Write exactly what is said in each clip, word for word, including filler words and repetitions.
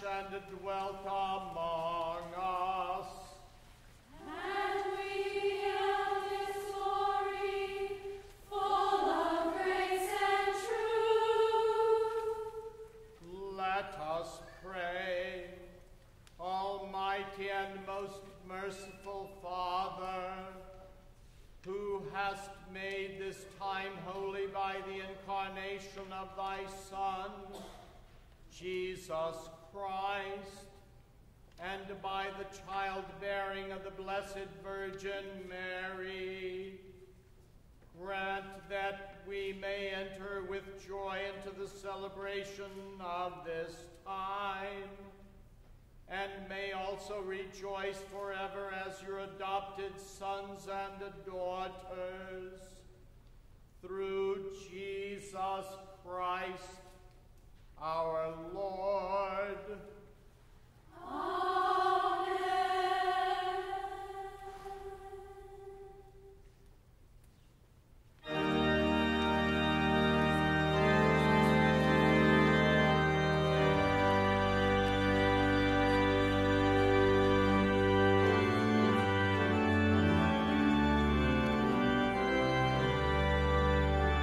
and dwelt among us. And we hailed his glory, full of grace and truth. Let us pray. Almighty and most merciful Father, who hast made this time holy by the incarnation of thy Son, Jesus Christ, and by the childbearing of the Blessed Virgin Mary, grant that we may enter with joy into the celebration of this time, and may also rejoice forever as your adopted sons and daughters. Through Jesus Christ, our Lord. Amen.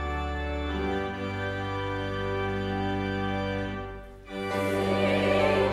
Amen.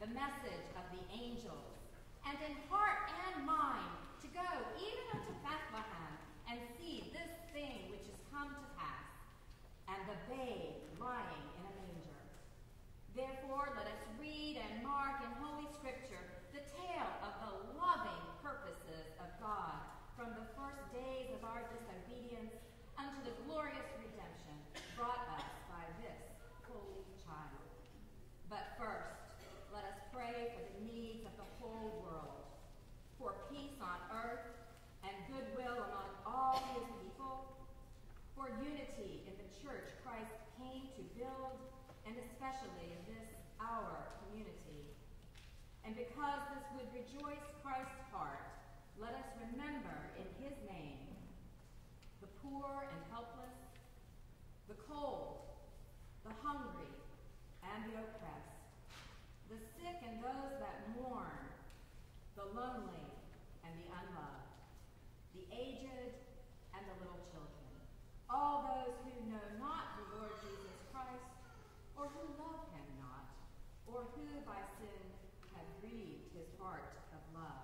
the message of the angels, and in heart and mind to go even unto Bethlehem and see this thing which is come to pass, and the babe lying in a manger. Therefore let us read and mark in Holy Scripture the tale of the loving purposes of God from the first days of our disobedience unto the glorious redemption brought us by this holy child. But first, let us pray for the needs of the whole world, for peace on earth and goodwill among all his people, for unity in the church Christ came to build, and especially in this our community. And because this would rejoice Christ's heart, let us remember in his name the poor and helpless, the cold, the hungry, and the oppressed, the sick and those that mourn, the lonely and the unloved, the aged and the little children, all those who know not the Lord Jesus Christ, or who love him not, or who by sin have grieved his heart of love.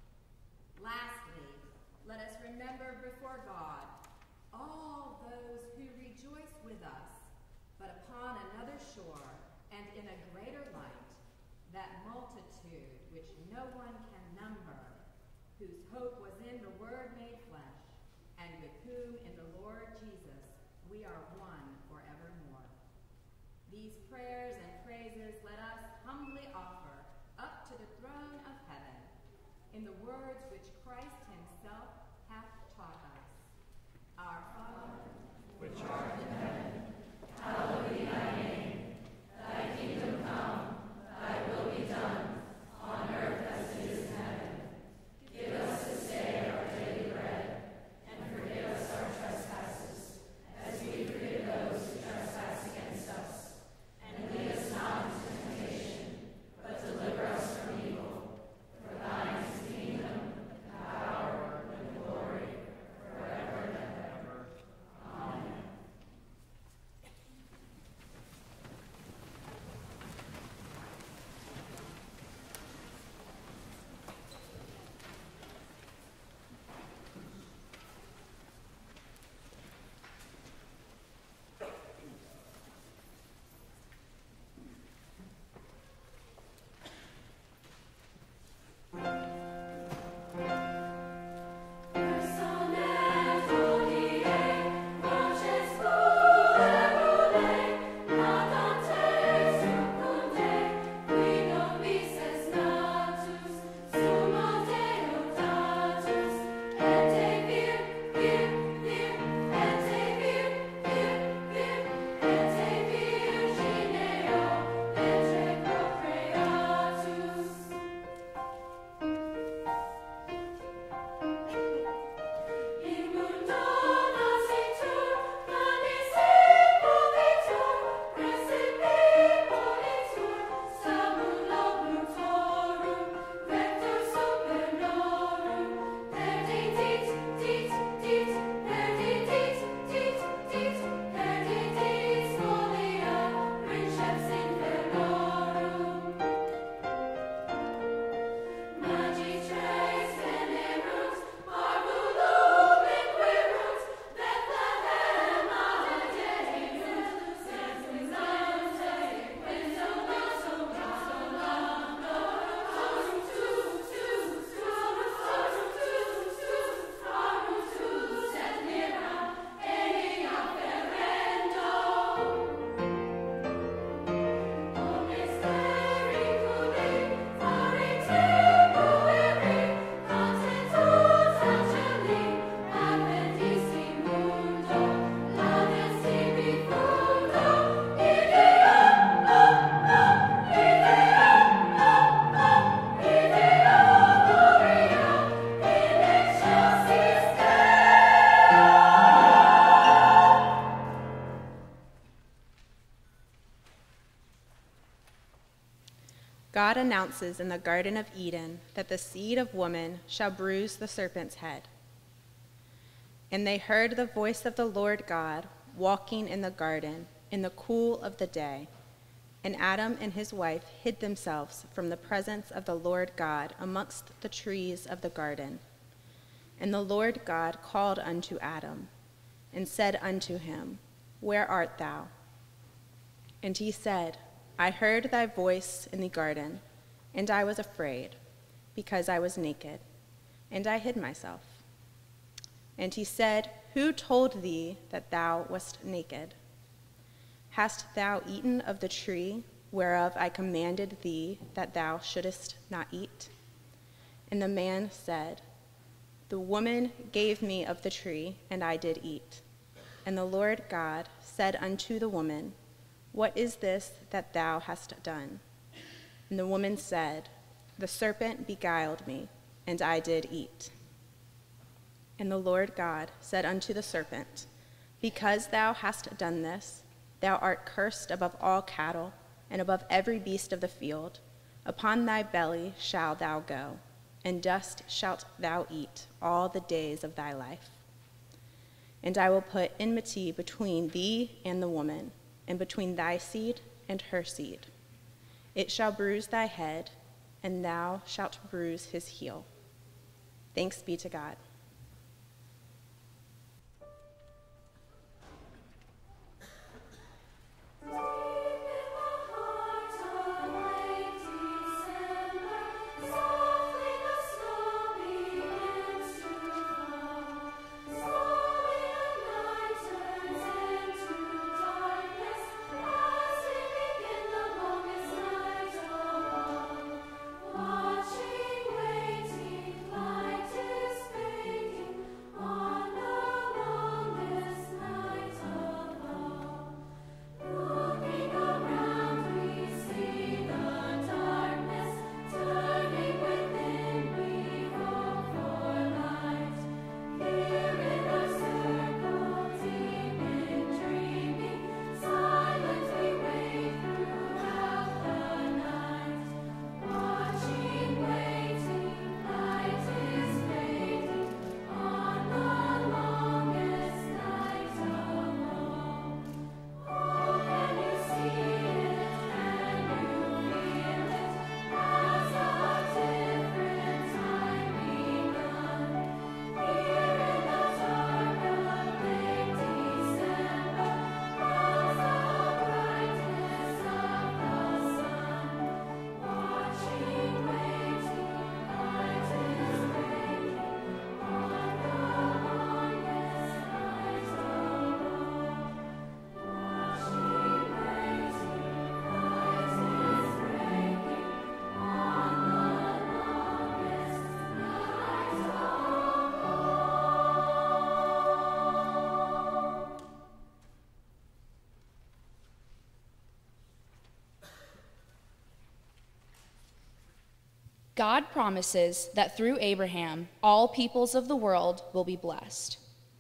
Lastly, let us remember before God all those who rejoice with us, but upon another shore and in a greater light, that multitude which no one can number, whose hope was in the Word made flesh, and with whom in the Lord Jesus we are one forevermore. These prayers and praises let us humbly offer up to the throne of heaven in the words which Christ himself hath taught us. Our Father, which art in heaven, hallowed be thy name. Thy kingdom come, thy will be done, on earth as it is in heaven. Give us this day our daily bread, and forgive us our trespasses, as we forgive those who trespass against us. And lead us not into temptation, but deliver us from evil. For thine is the kingdom, the power, and the glory, forever and ever. Amen. God announces in the Garden of Eden that the seed of woman shall bruise the serpent's head. And they heard the voice of the Lord God walking in the garden in the cool of the day. And Adam and his wife hid themselves from the presence of the Lord God amongst the trees of the garden. And the Lord God called unto Adam, and said unto him, Where art thou? And he said, I heard thy voice in the garden, and I was afraid, because I was naked, and I hid myself. And he said, Who told thee that thou wast naked? Hast thou eaten of the tree whereof I commanded thee that thou shouldest not eat? And the man said, The woman gave me of the tree, and I did eat. And the Lord God said unto the woman, What is this that thou hast done? And the woman said, The serpent beguiled me, and I did eat. And the Lord God said unto the serpent, Because thou hast done this, thou art cursed above all cattle, and above every beast of the field. Upon thy belly shalt thou go, and dust shalt thou eat all the days of thy life. And I will put enmity between thee and the woman, and between thy seed and her seed. It shall bruise thy head, and thou shalt bruise his heel. Thanks be to God. God promises that through Abraham, all peoples of the world will be blessed.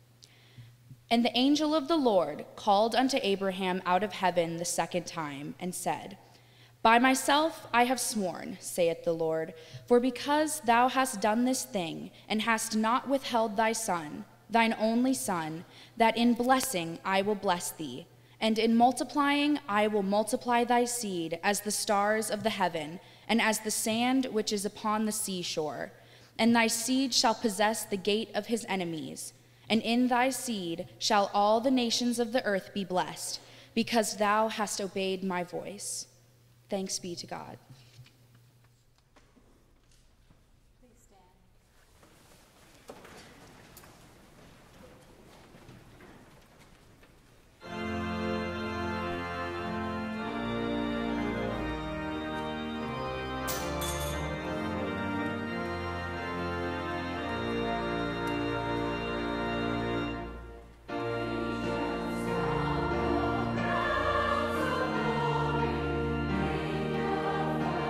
And the angel of the Lord called unto Abraham out of heaven the second time and said, By myself I have sworn, saith the Lord, for because thou hast done this thing, and hast not withheld thy son, thine only son, that in blessing I will bless thee, and in multiplying I will multiply thy seed as the stars of the heaven, and as the sand which is upon the seashore. And thy seed shall possess the gate of his enemies. And in thy seed shall all the nations of the earth be blessed, because thou hast obeyed my voice. Thanks be to God. Thank you.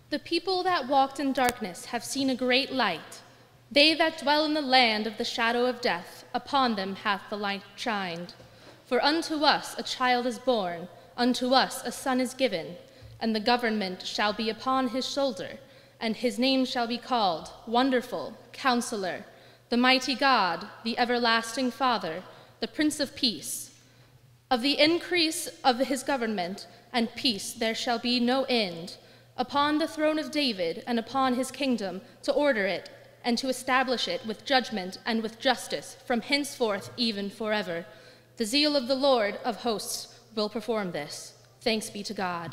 The people that walked in darkness have seen a great light. They that dwell in the land of the shadow of death, upon them hath the light shined. For unto us a child is born, unto us a son is given, and the government shall be upon his shoulder, and his name shall be called Wonderful, Counselor, the Mighty God, the Everlasting Father, the Prince of Peace. Of the increase of his government and peace there shall be no end, upon the throne of David and upon his kingdom, to order it and to establish it with judgment and with justice from henceforth even forever. The zeal of the Lord of hosts will perform this. Thanks be to God.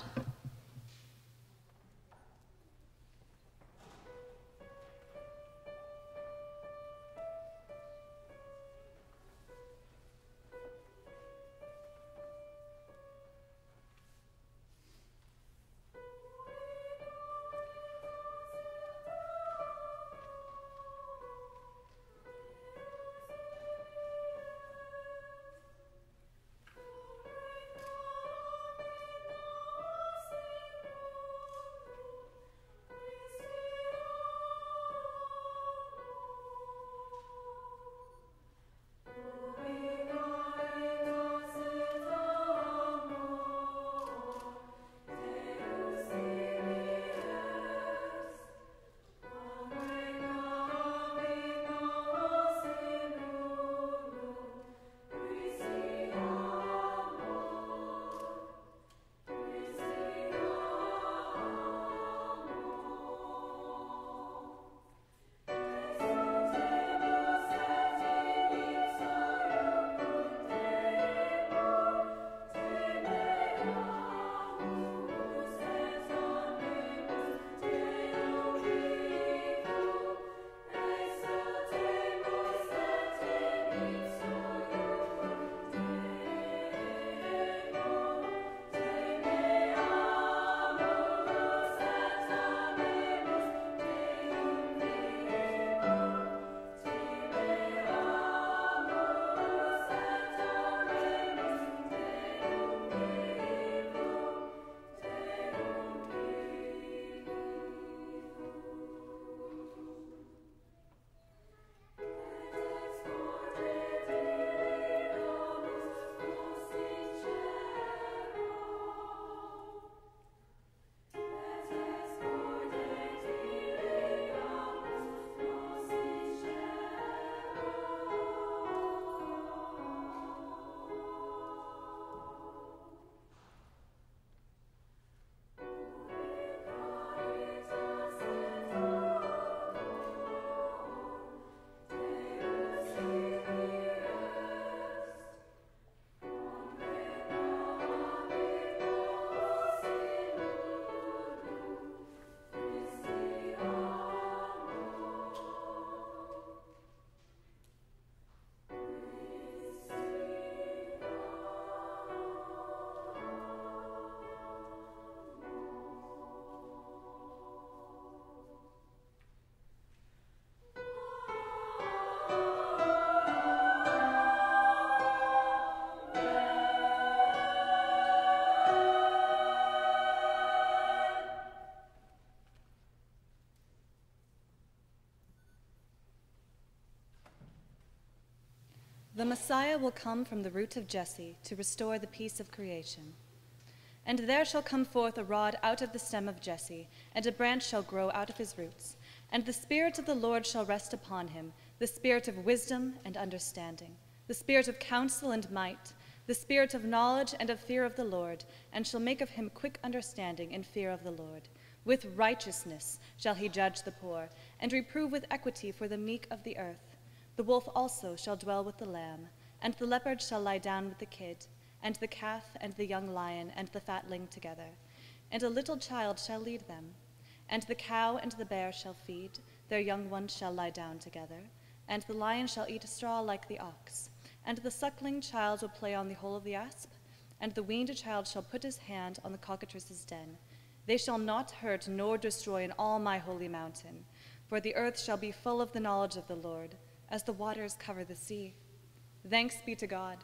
The Messiah will come from the root of Jesse to restore the peace of creation. And there shall come forth a rod out of the stem of Jesse, and a branch shall grow out of his roots. And the Spirit of the Lord shall rest upon him, the Spirit of wisdom and understanding, the Spirit of counsel and might, the Spirit of knowledge and of fear of the Lord, and shall make of him quick understanding and fear of the Lord. With righteousness shall he judge the poor, and reprove with equity for the meek of the earth. The wolf also shall dwell with the lamb, and the leopard shall lie down with the kid, and the calf and the young lion and the fatling together. And a little child shall lead them. And the cow and the bear shall feed, their young ones shall lie down together. And the lion shall eat straw like the ox. And the suckling child will play on the hole of the asp, and the weaned child shall put his hand on the cockatrice's den. They shall not hurt nor destroy in all my holy mountain, for the earth shall be full of the knowledge of the Lord, as the waters cover the sea. Thanks be to God.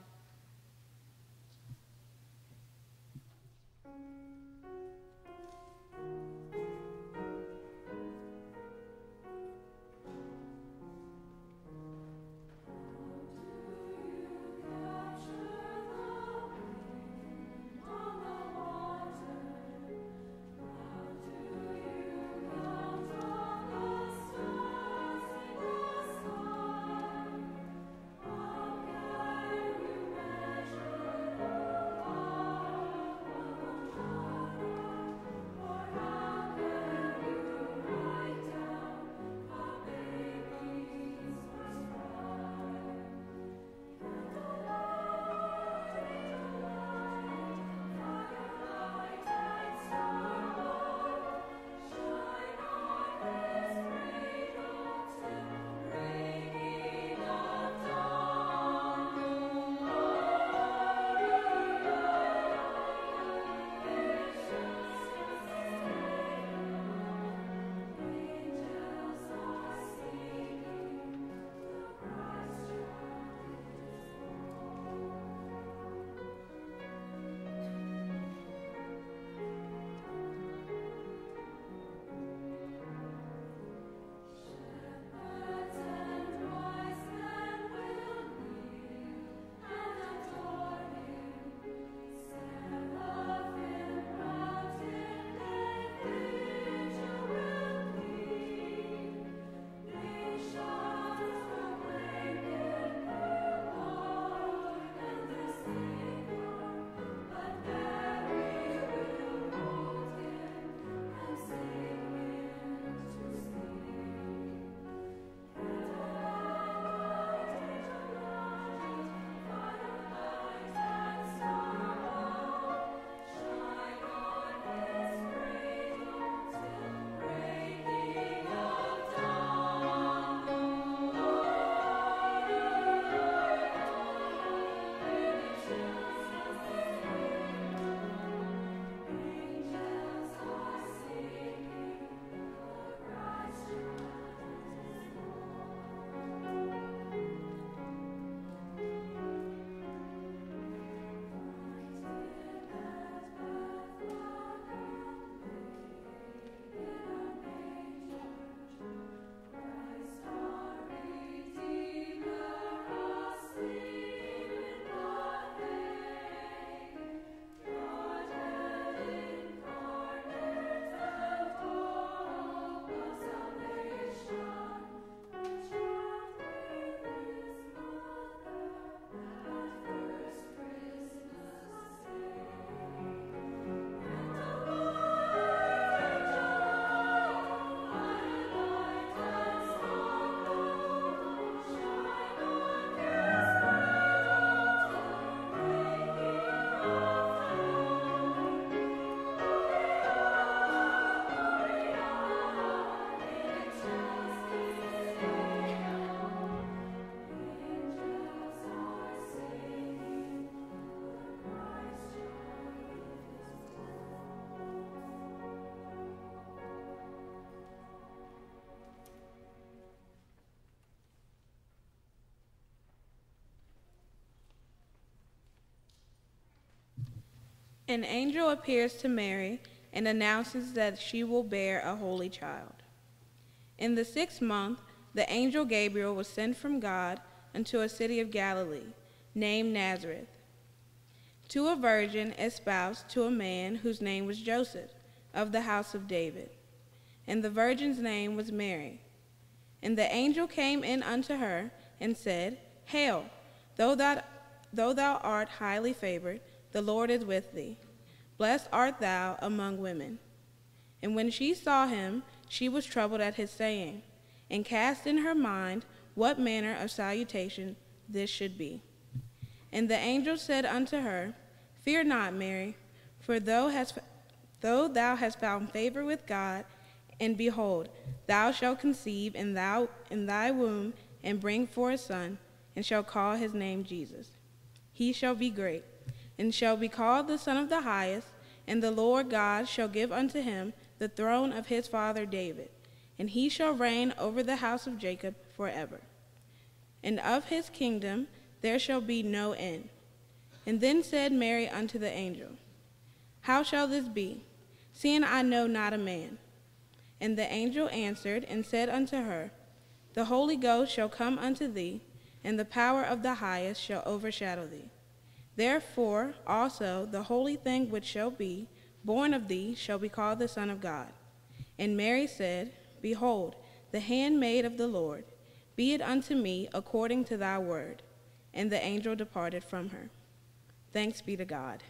An angel appears to Mary and announces that she will bear a holy child. In the sixth month, the angel Gabriel was sent from God unto a city of Galilee, named Nazareth, to a virgin espoused to a man whose name was Joseph, of the house of David. And the virgin's name was Mary. And the angel came in unto her and said, Hail, though thou, though thou art highly favored, the Lord is with thee. Blessed art thou among women. And when she saw him, she was troubled at his saying, and cast in her mind what manner of salutation this should be. And the angel said unto her, Fear not, Mary, for thou hast, though thou hast found favor with God, and behold, thou shalt conceive in, thou, in thy womb, and bring forth a son, and shall call his name Jesus. He shall be great, and shall be called the Son of the Highest, and the Lord God shall give unto him the throne of his father David, and he shall reign over the house of Jacob forever. And of his kingdom there shall be no end. And then said Mary unto the angel, How shall this be, seeing I know not a man? And the angel answered and said unto her, The Holy Ghost shall come unto thee, and the power of the Highest shall overshadow thee. Therefore also the holy thing which shall be born of thee shall be called the Son of God. And Mary said, Behold, the handmaid of the Lord, be it unto me according to thy word. And the angel departed from her. Thanks be to God.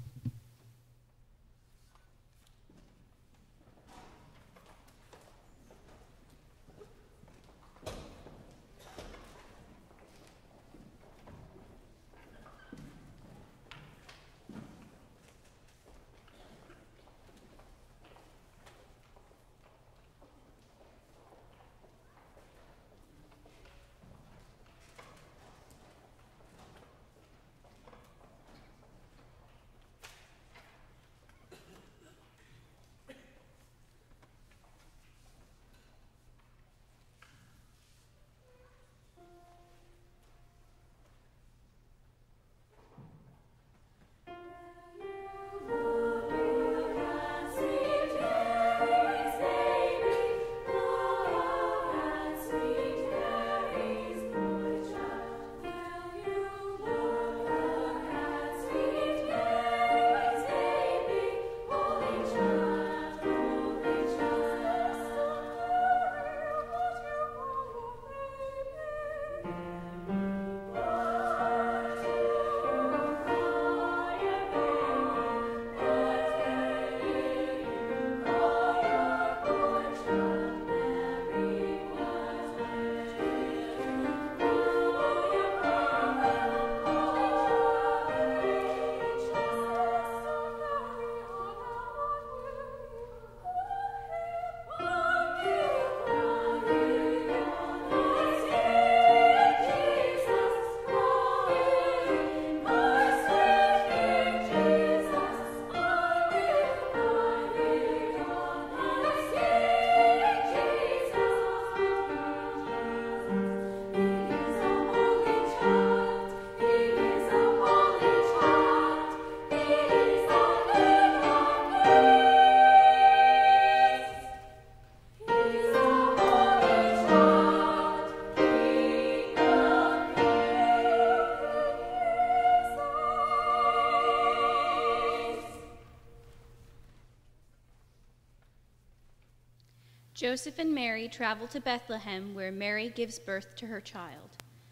Joseph and Mary travel to Bethlehem, where Mary gives birth to her child.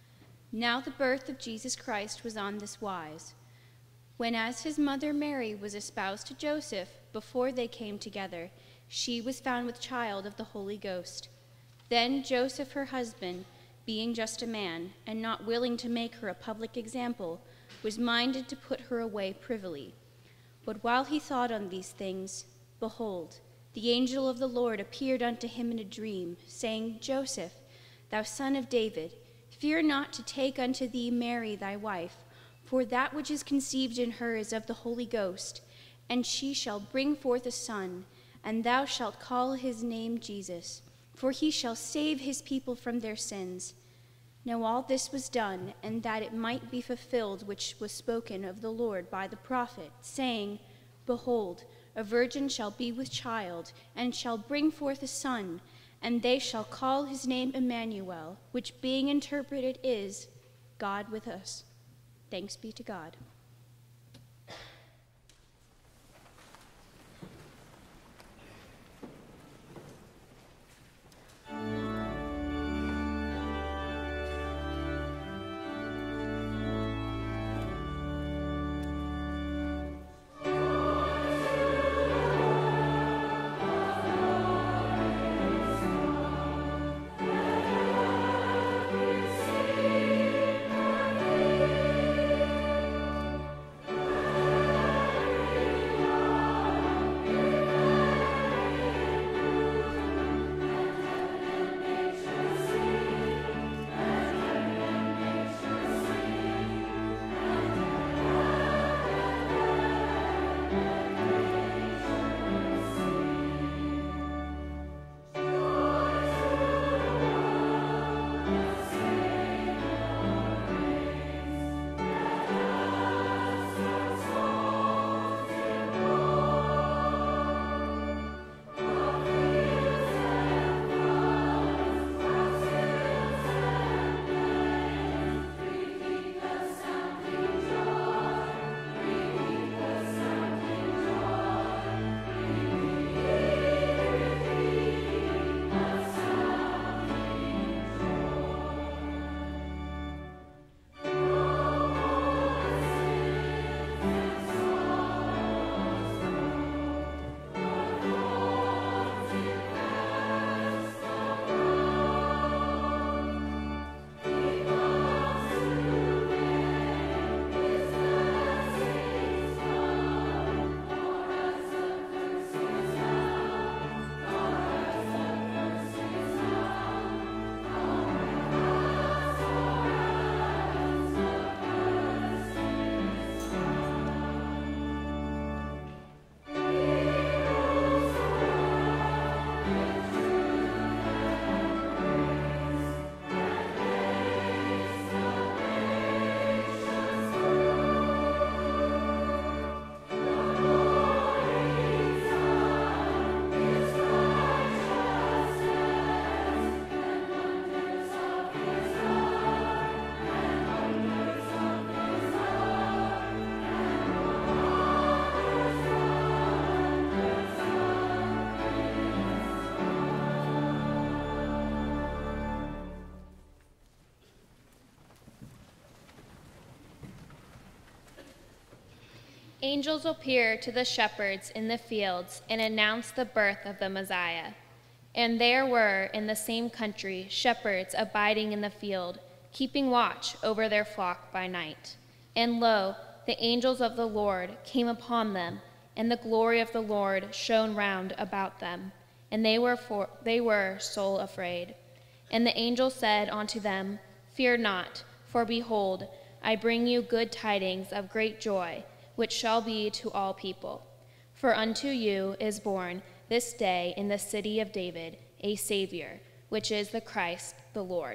Now the birth of Jesus Christ was on this wise. When as his mother Mary was espoused to Joseph, before they came together, she was found with child of the Holy Ghost. Then Joseph, her husband, being just a man, and not willing to make her a public example, was minded to put her away privily. But while he thought on these things, behold, the angel of the Lord appeared unto him in a dream, saying, Joseph, thou son of David, fear not to take unto thee Mary thy wife, for that which is conceived in her is of the Holy Ghost, and she shall bring forth a son, and thou shalt call his name Jesus, for he shall save his people from their sins. Now all this was done, and that it might be fulfilled which was spoken of the Lord by the prophet, saying, Behold, a virgin shall be with child, and shall bring forth a son, and they shall call his name Emmanuel, which being interpreted is, God with us. Thanks be to God. Angels appear to the shepherds in the fields and announce the birth of the Messiah. And there were in the same country shepherds abiding in the field, keeping watch over their flock by night. And lo, the angels of the Lord came upon them, and the glory of the Lord shone round about them, and they were for, they were sore afraid. And the angel said unto them, Fear not, for behold, I bring you good tidings of great joy, which shall be to all people. For unto you is born this day in the city of David a Savior, which is the Christ the Lord.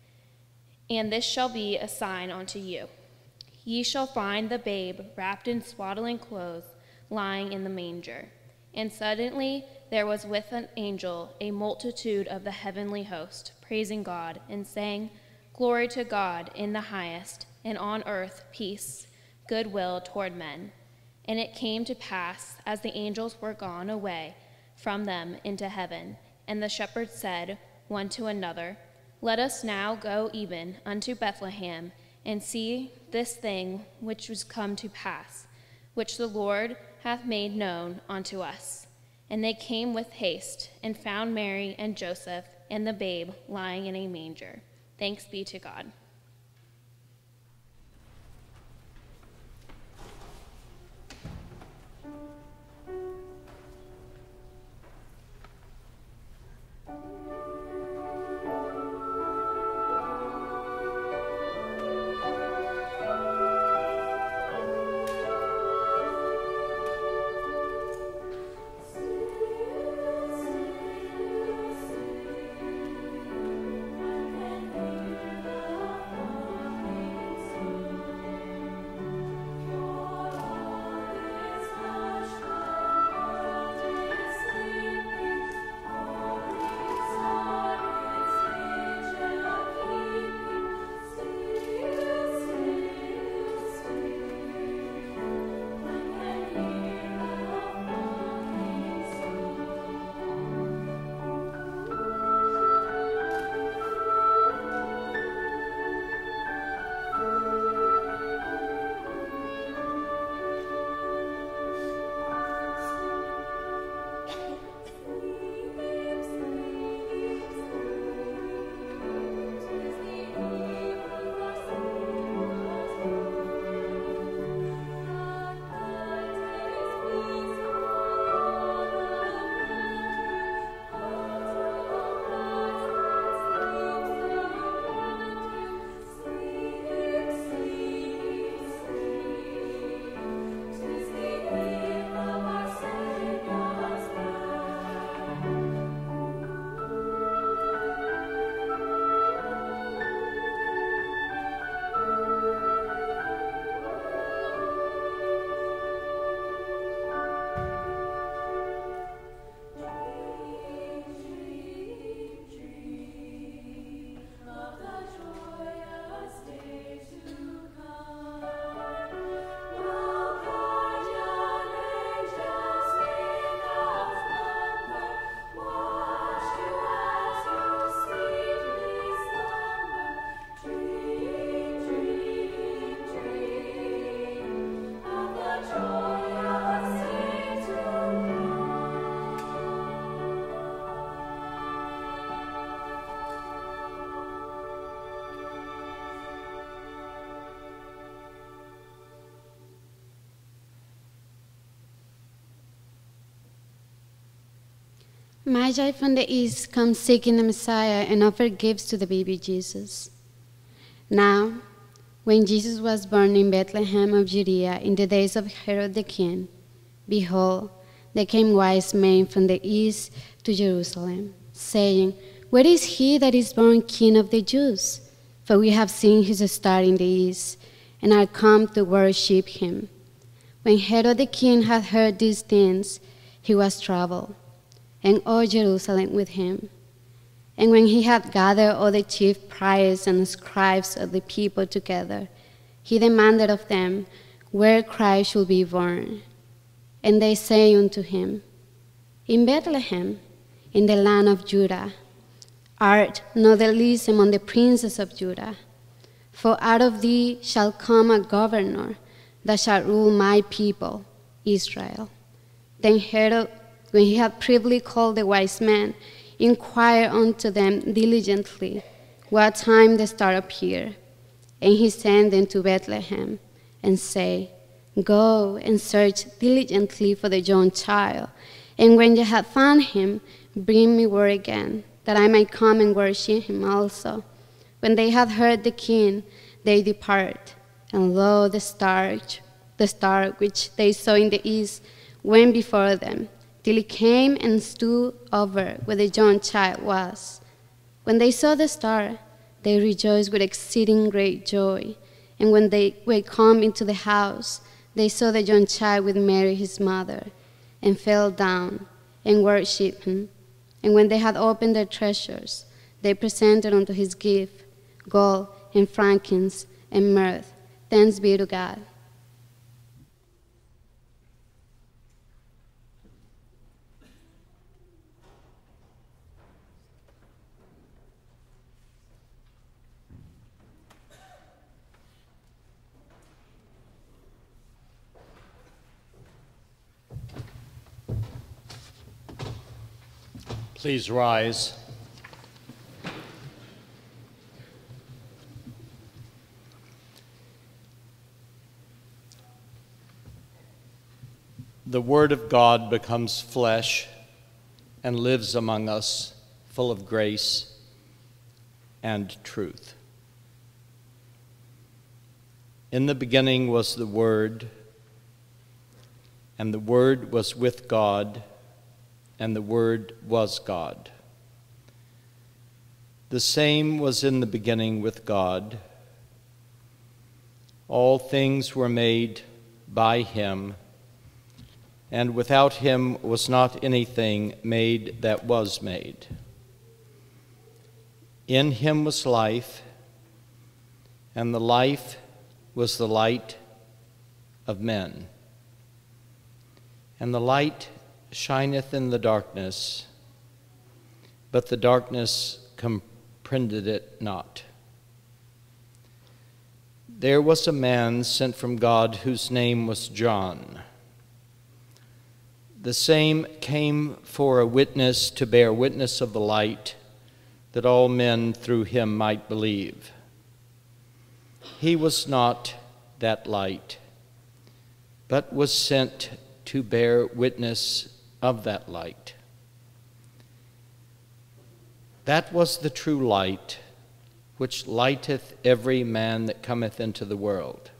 And this shall be a sign unto you. Ye shall find the babe wrapped in swaddling clothes, lying in the manger. And suddenly there was with an angel a multitude of the heavenly host, praising God, and saying, Glory to God in the highest, and on earth peace, goodwill toward men. And it came to pass, as the angels were gone away from them into heaven, and the shepherds said one to another, Let us now go even unto Bethlehem, and see this thing which was come to pass, which the Lord hath made known unto us. And they came with haste, and found Mary and Joseph and the babe lying in a manger. Thanks be to God. Thank you. Magi from the east come seeking the Messiah and offer gifts to the baby Jesus. Now, when Jesus was born in Bethlehem of Judea in the days of Herod the king, behold, there came wise men from the east to Jerusalem, saying, "Where is he that is born King of the Jews? For we have seen his star in the east, and are come to worship him." When Herod the king had heard these things, he was troubled, and all Jerusalem with him. And when he had gathered all the chief priests and scribes of the people together, he demanded of them where Christ should be born. And they say unto him, "In Bethlehem, in the land of Judah. Art not the least among the princes of Judah. For out of thee shall come a governor that shall rule my people, Israel." Then Herod, when he had privily called the wise men, inquired unto them diligently what time the star appeared. And he sent them to Bethlehem, and said, "Go and search diligently for the young child, and when ye have found him, bring me word again, that I may come and worship him also." When they had heard the king, they departed, and lo, the star, the star which they saw in the east went before them, till it came and stood over where the young child was. When they saw the star, they rejoiced with exceeding great joy. And when they were come into the house, they saw the young child with Mary his mother, and fell down and worshipped him. And when they had opened their treasures, they presented unto his gift gold and frankincense and myrrh. Thanks be to God. Please rise. The Word of God becomes flesh and lives among us, full of grace and truth. In the beginning was the Word, and the Word was with God, and the Word was God. The same was in the beginning with God. All things were made by him, and without him was not anything made that was made. In him was life, and the life was the light of men. And the light shineth in the darkness, but the darkness comprehended it not. There was a man sent from God whose name was John. The same came for a witness, to bear witness of the light, that all men through him might believe. He was not that light, but was sent to bear witness of that light. That was the true light, which lighteth every man that cometh into the world.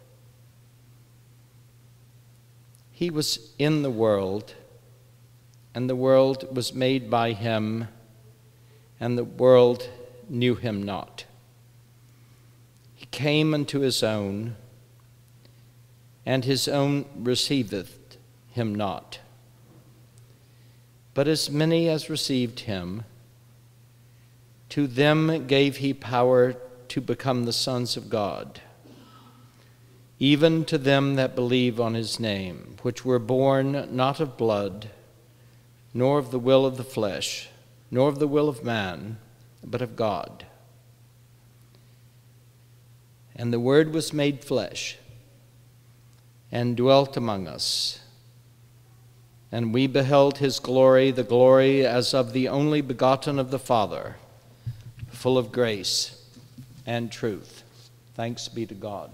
He was in the world, and the world was made by him, and the world knew him not. He came unto his own, and his own receiveth him not. But as many as received him, to them gave he power to become the sons of God, even to them that believe on his name, which were born not of blood, nor of the will of the flesh, nor of the will of man, but of God. And the Word was made flesh, and dwelt among us. And we beheld his glory, the glory as of the only begotten of the Father, full of grace and truth. Thanks be to God.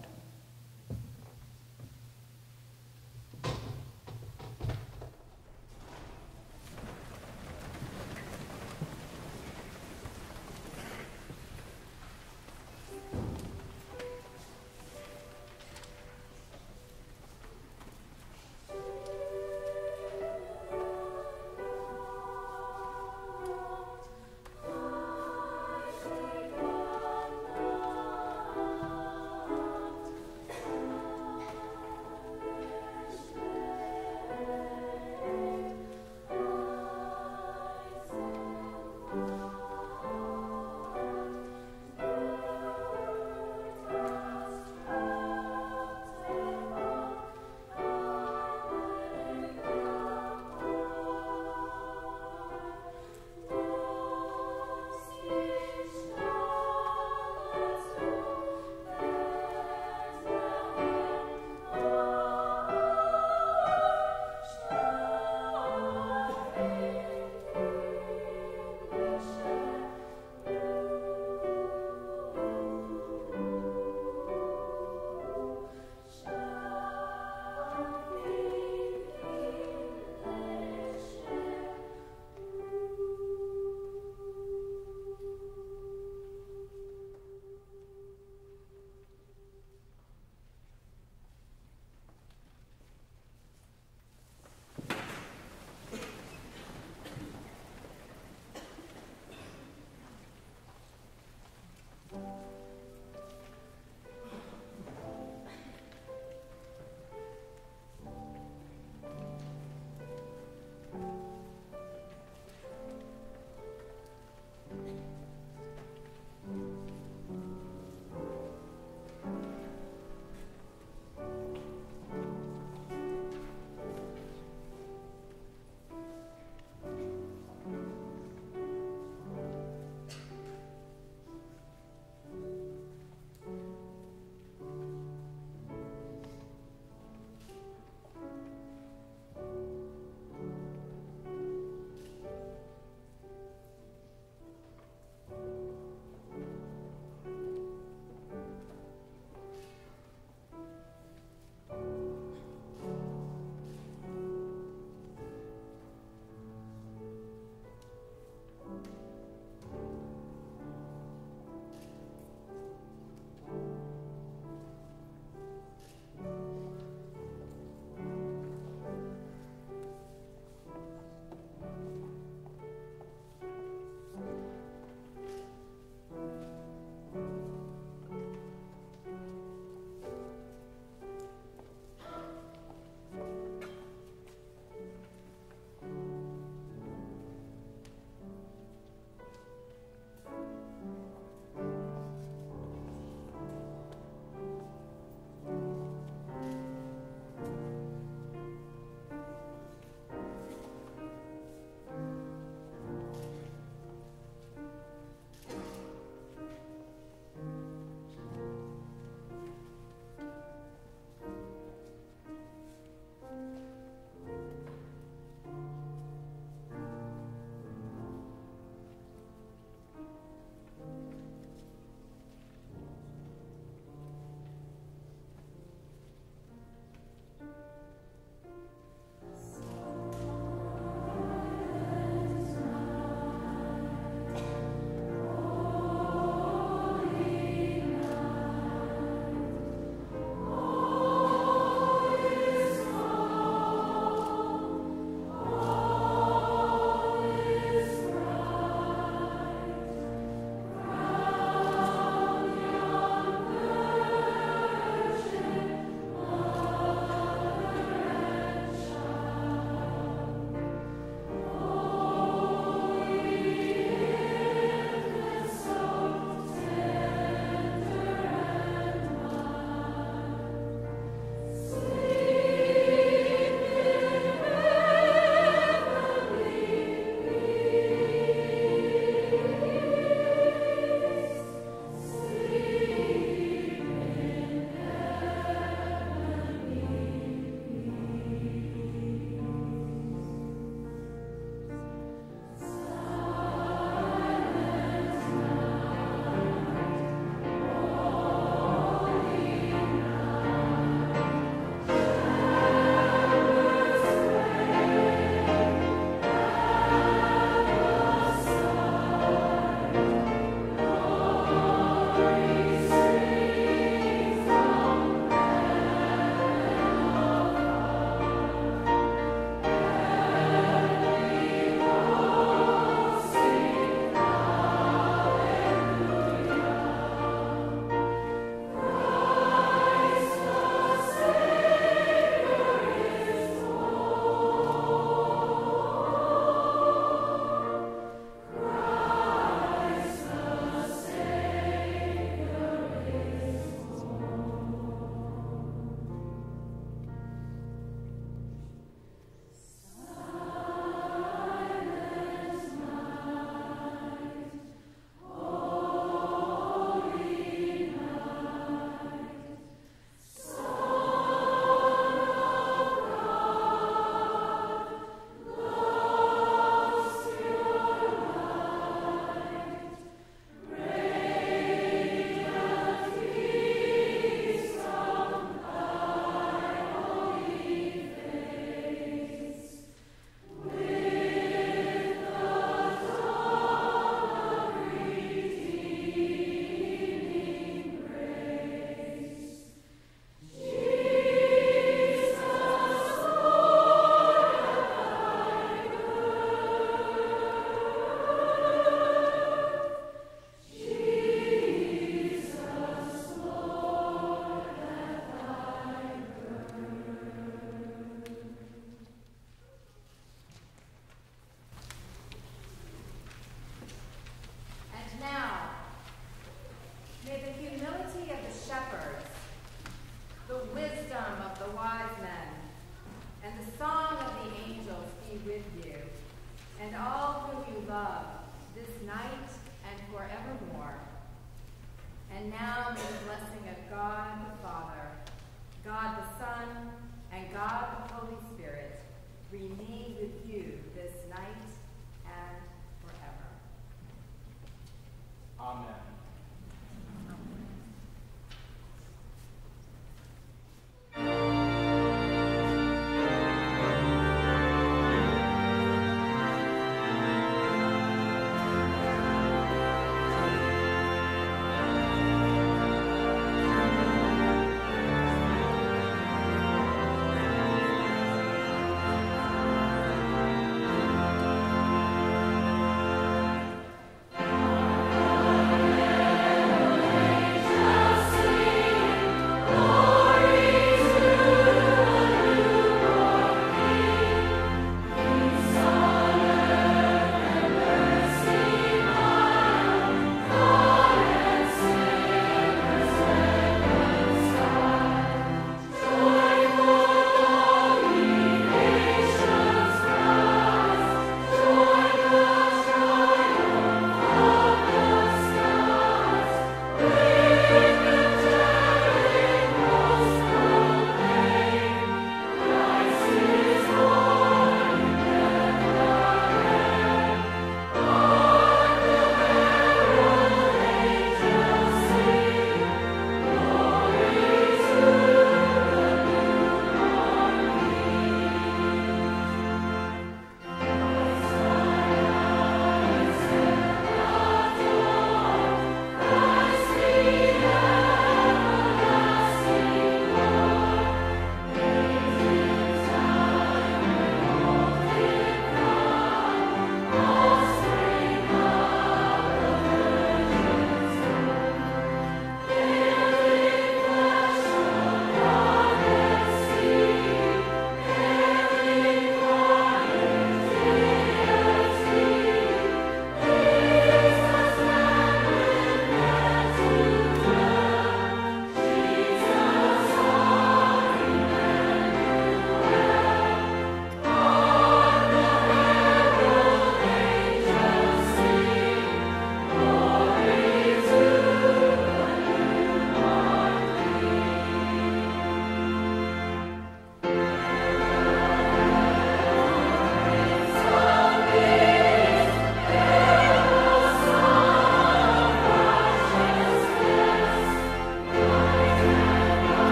this night and forevermore. And now may the blessing of God the Father, God the Son, and God the Holy Spirit remain with you this night